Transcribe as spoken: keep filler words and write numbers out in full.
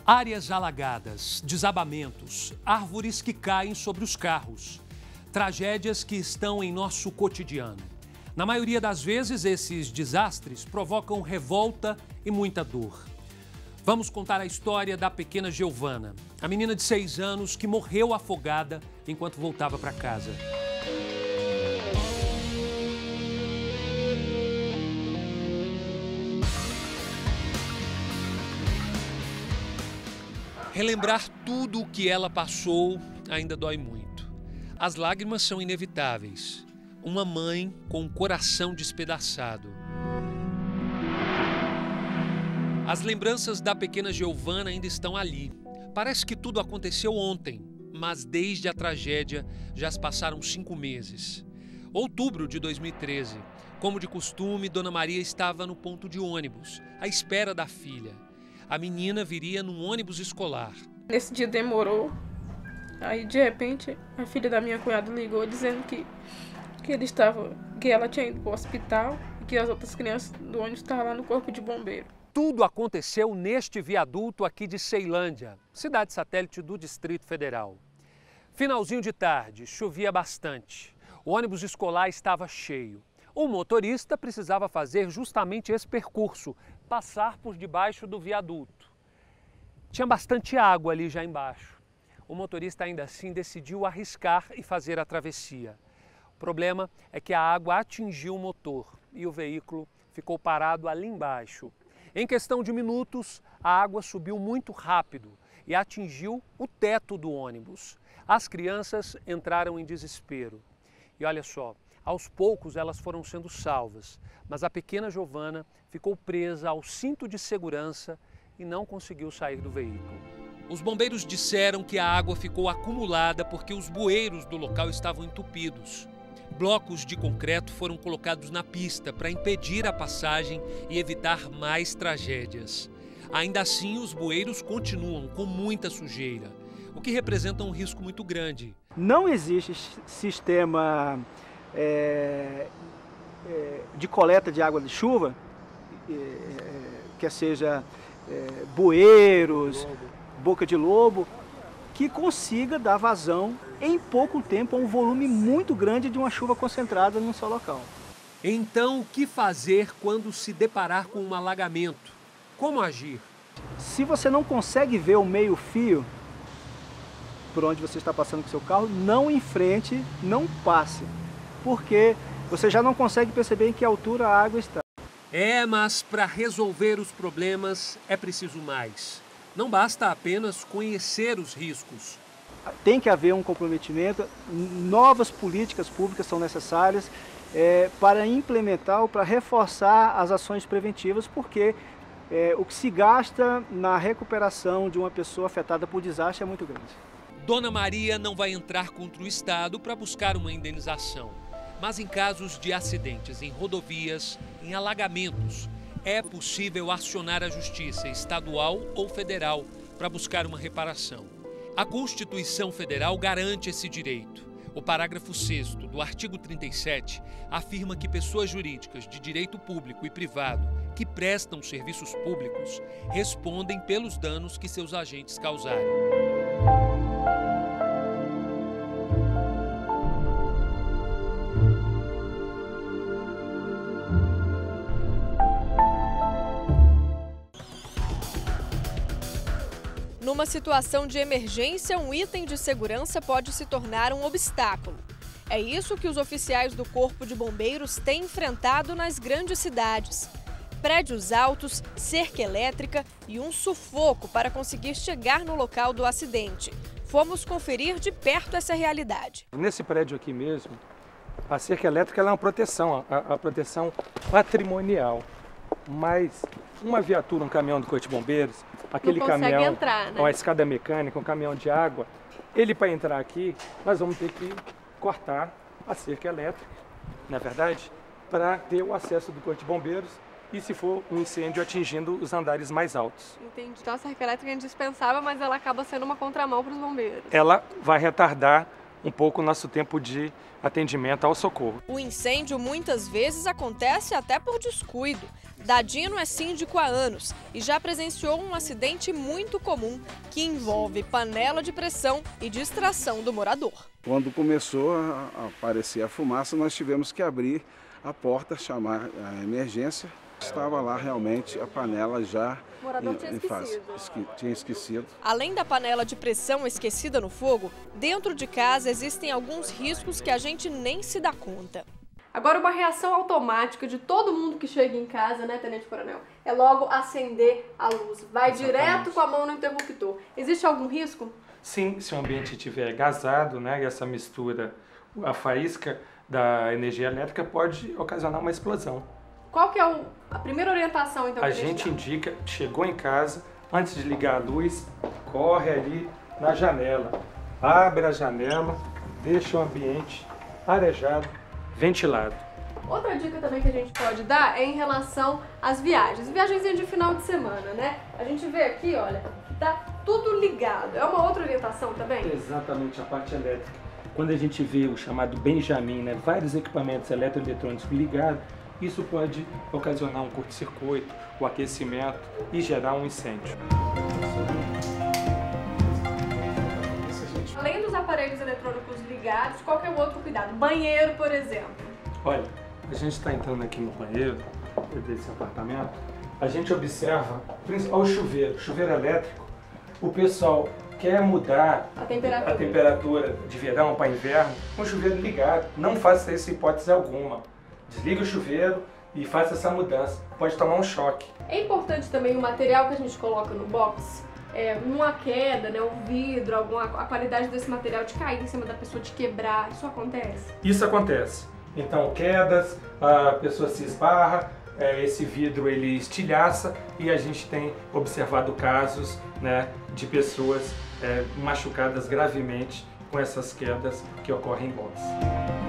Áreas alagadas, desabamentos, árvores que caem sobre os carros. Tragédias que estão em nosso cotidiano. Na maioria das vezes, esses desastres provocam revolta e muita dor. Vamos contar a história da pequena Giovana, a menina de seis anos que morreu afogada enquanto voltava para casa. Relembrar tudo o que ela passou ainda dói muito. As lágrimas são inevitáveis. Uma mãe com o coração despedaçado. As lembranças da pequena Giovana ainda estão ali. Parece que tudo aconteceu ontem, mas desde a tragédia já se passaram cinco meses. Outubro de dois mil e treze. Como de costume, Dona Maria estava no ponto de ônibus, à espera da filha. A menina viria num ônibus escolar. Nesse dia demorou. Aí, de repente, a filha da minha cunhada ligou dizendo que, que, ele estava, que ela tinha ido para o hospital e que as outras crianças do ônibus estavam lá no corpo de bombeiro. Tudo aconteceu neste viaduto aqui de Ceilândia, cidade satélite do Distrito Federal. Finalzinho de tarde, chovia bastante. O ônibus escolar estava cheio. O motorista precisava fazer justamente esse percurso, passar por debaixo do viaduto. Tinha bastante água ali já embaixo. O motorista ainda assim decidiu arriscar e fazer a travessia. O problema é que a água atingiu o motor e o veículo ficou parado ali embaixo. Em questão de minutos, a água subiu muito rápido e atingiu o teto do ônibus. As crianças entraram em desespero. E olha só, aos poucos elas foram sendo salvas, mas a pequena Giovana ficou presa ao cinto de segurança e não conseguiu sair do veículo. Os bombeiros disseram que a água ficou acumulada porque os bueiros do local estavam entupidos. Blocos de concreto foram colocados na pista para impedir a passagem e evitar mais tragédias. Ainda assim, os bueiros continuam com muita sujeira, o que representa um risco muito grande. Não existe sistema é, é, de coleta de água de chuva, é, que seja é, bueiros, boca de lobo, que consiga dar vazão em pouco tempo a um volume muito grande de uma chuva concentrada num só local. Então, o que fazer quando se deparar com um alagamento? Como agir? Se você não consegue ver o meio-fio por onde você está passando com o seu carro, não enfrente, não passe, porque você já não consegue perceber em que altura a água está. É, mas para resolver os problemas é preciso mais. Não basta apenas conhecer os riscos. Tem que haver um comprometimento, novas políticas públicas são necessárias é, para implementar ou para reforçar as ações preventivas, porque é, o que se gasta na recuperação de uma pessoa afetada por desastre é muito grande. Dona Maria não vai entrar contra o Estado para buscar uma indenização, mas em casos de acidentes em rodovias, em alagamentos, é possível acionar a Justiça estadual ou federal para buscar uma reparação. A Constituição Federal garante esse direito. O parágrafo sexto do artigo trinta e sete afirma que pessoas jurídicas de direito público e privado que prestam serviços públicos respondem pelos danos que seus agentes causarem. Numa situação de emergência, um item de segurança pode se tornar um obstáculo. É isso que os oficiais do Corpo de Bombeiros têm enfrentado nas grandes cidades. Prédios altos, cerca elétrica e um sufoco para conseguir chegar no local do acidente. Fomos conferir de perto essa realidade. Nesse prédio aqui mesmo, a cerca elétrica ela é uma proteção, a, a proteção patrimonial. Mas uma viatura, um caminhão do Corpo de Bombeiros, aquele caminhão, entrar, né? uma escada mecânica, um caminhão de água, ele para entrar aqui, nós vamos ter que cortar a cerca elétrica, não é verdade? Para ter o acesso do Corpo de Bombeiros e se for um incêndio atingindo os andares mais altos. Entendi. Então a cerca elétrica é indispensável, mas ela acaba sendo uma contramão para os bombeiros. Ela vai retardar um pouco o nosso tempo de atendimento ao socorro. O incêndio muitas vezes acontece até por descuido. Dadino é síndico há anos e já presenciou um acidente muito comum que envolve panela de pressão e distração do morador. Quando começou a aparecer a fumaça, nós tivemos que abrir a porta, chamar a emergência. Estava lá realmente a panela já O morador em, tinha em fase. esquecido. Esque, tinha esquecido. Além da panela de pressão esquecida no fogo, dentro de casa existem alguns riscos que a gente nem se dá conta. Agora, uma reação automática de todo mundo que chega em casa, né, Tenente Coronel, é logo acender a luz. Vai Exatamente. direto com a mão no interruptor. Existe algum risco? Sim, se o ambiente estiver gasado, né, e essa mistura, a faísca da energia elétrica pode ocasionar uma explosão. Qual que é o, a primeira orientação, então, A que a gente dá? indica, chegou em casa, antes de ligar a luz, corre ali na janela, abre a janela, deixa o ambiente arejado, ventilado. Outra dica também que a gente pode dar é em relação às viagens. Viagens de final de semana, né? A gente vê aqui, olha, que tá tudo ligado. É uma outra orientação também? Exatamente, a parte elétrica. Quando a gente vê o chamado Benjamin, né, vários equipamentos eletroeletrônicos ligados, isso pode ocasionar um curto-circuito, o aquecimento e gerar um incêndio. Além dos aparelhos eletrônicos ligados, qual que é o outro cuidado? Banheiro, por exemplo. Olha, a gente está entrando aqui no banheiro desse apartamento, a gente observa o chuveiro, chuveiro elétrico, o pessoal quer mudar A temperatura. a temperatura de verão para inverno com o chuveiro ligado. Não faça isso em hipótese alguma. Desliga o chuveiro e faça essa mudança. Pode tomar um choque. É importante também o material que a gente coloca no box, é, uma queda, né, um vidro, alguma, a qualidade desse material de cair em cima da pessoa, de quebrar, isso acontece? Isso acontece. Então, quedas, a pessoa se esbarra, é, esse vidro ele estilhaça e a gente tem observado casos, né, de pessoas é, machucadas gravemente com essas quedas que ocorrem em box.